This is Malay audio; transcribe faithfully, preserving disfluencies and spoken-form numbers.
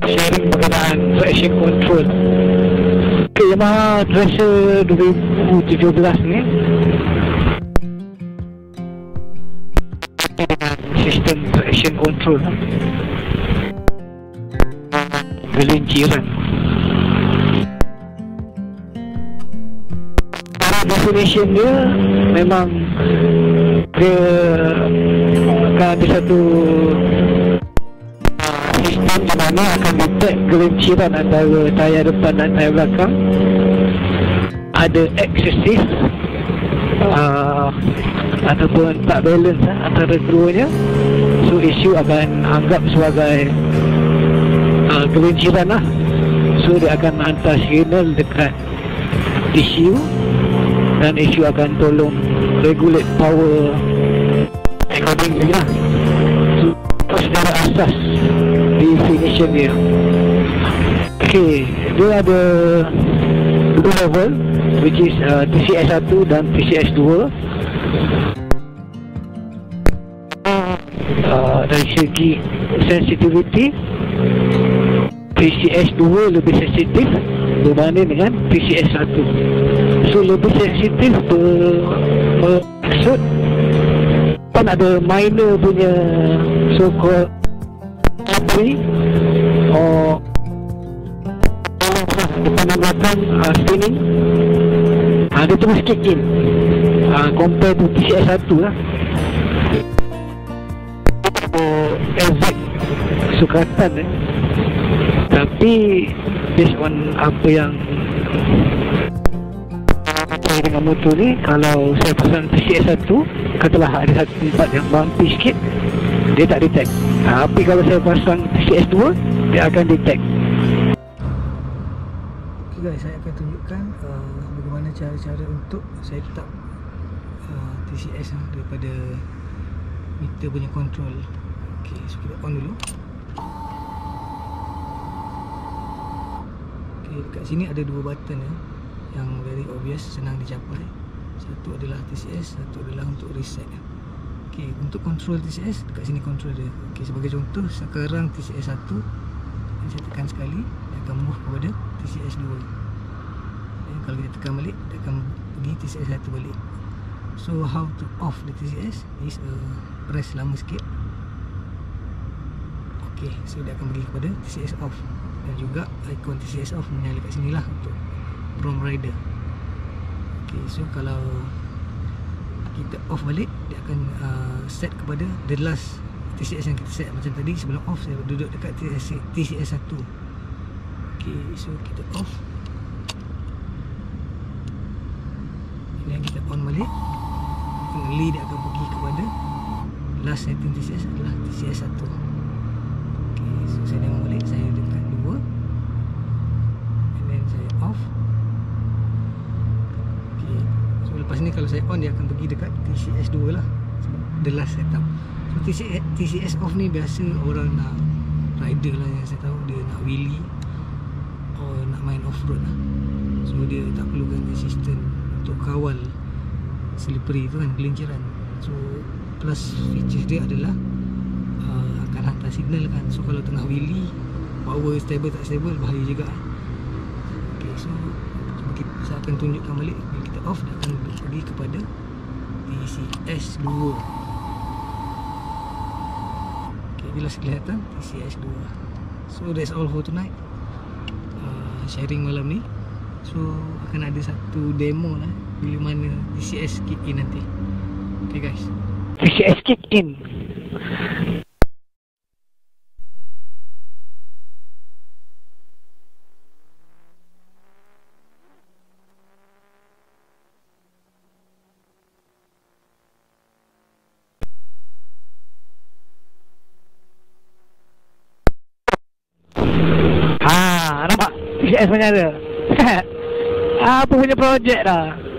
sharing berkenaan traction control. Okay, Yamaha Tracer dua ribu tujuh belas ni sistem traction control gelinciran. Definition dia memang dia akan ada satu sistem di mana akan detect gelinciran antara tayar depan dan tayar belakang. Ada excessive uh, ataupun tak balance uh, antara keduanya. So issue akan anggap sebagai uh, gelinciran lah. So dia akan hantar signal dekat E C U dan E C U akan tolong regulate power accordingly lah. So secara asas definition dia. Okay, dia ada dua level, which is uh, T C S one dan T C S two. uh, Dari segi sensitivity, T C S two lebih sensitif berbanding dengan T C S one. So lebih sensitif bermaksud kan ada minor punya so-called battery or depan dan belakang uh, spinning, uh, dia terus kick in uh, compare to T C S one lah. Oh, exact sukatan eh. Tapi based on apa yang dengan motor ni, kalau saya pasang T C S one, katalah ada satu tempat yang bumpy sikit, dia tak detect. Tapi kalau saya pasang T C S two, dia akan detect. Okay guys, saya akan tunjukkan uh, bagaimana cara-cara untuk saya letak uh, T C S uh, daripada meter punya control. Okay, so kita on dulu. Okay, dekat sini ada dua button ya, yang very obvious, senang dicapai. Satu adalah T C S, satu adalah untuk reset. Okay, untuk control T C S, dekat sini control dia. Okay, sebagai contoh, sekarang T C S one, saya tekan sekali, dia akan move kepada T C S two. Dan kalau kita tekan balik, dia akan pergi T C S one balik. So how to off the T C S is uh, press lama sikit. Okay, so dia akan pergi kepada T C S off. Dan juga ikon T C S off menyala kat sini lah untuk Prom Rider. Okay, so kalau kita off balik, dia akan uh, set kepada the last T C S yang kita set. Macam tadi sebelum off, saya duduk dekat T C S one. Okay, so kita off. Ini yang kita on balik, finally dia akan pergi kepada last setting T C S adalah T C S one. Okay, so saya tengok balik, saya dekat dua, and then saya off. Okay, so lepas ni kalau saya on, dia akan pergi dekat T C S two lah, the last setup. So T C S off ni biasa orang nak rider lah, yang saya tahu dia nak wheelie or nak main off-road lah. So dia tak perlukan assistant untuk kawal slippery tu kan, gelinciran. So plus features dia adalah uh, akan hantar signal kan. So kalau tengah wheelie, power stable tak stable, bahaya juga. Okay, so kita, saya akan tunjukkan balik. Bila kita off, dia akan pergi kepada T C S two. Okay, jelas kelihatan T C S two. So that's all for tonight, uh, sharing malam ni. So akan ada satu demo lah bila mana T C S kick in nanti. Okay guys, T C S kick in. Ah, nampak T C S menyala. Apa punya projek dah.